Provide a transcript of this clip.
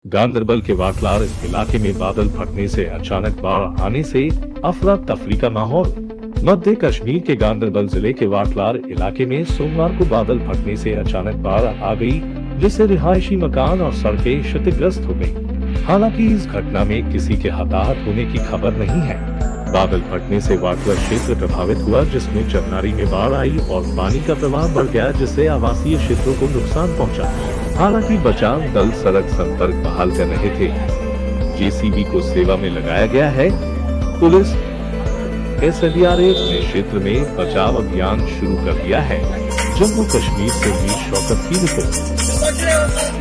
गांदरबल के वाकलार इलाके में बादल फटने से अचानक बाढ़ आने से अफरा तफरी का माहौल। मध्य कश्मीर के गांदरबल जिले के वाकलार इलाके में सोमवार को बादल फटने से अचानक बाढ़ आ गई, जिससे रिहायशी मकान और सड़कें क्षतिग्रस्त हो गयी। हालांकि इस घटना में किसी के हताहत होने की खबर नहीं है। बादल फटने से वाकलार क्षेत्र प्रभावित हुआ, जिसमें चरनारी में बाढ़ आई और पानी का प्रवाह बढ़ गया, जिससे आवासीय क्षेत्रों को नुकसान पहुंचा। हालांकि बचाव दल सड़क संपर्क बहाल कर रहे थे। जेसीबी को सेवा में लगाया गया है। पुलिस SDRF ने क्षेत्र में बचाव अभियान शुरू कर दिया है। जम्मू कश्मीर से भी शौकत की रिपोर्ट।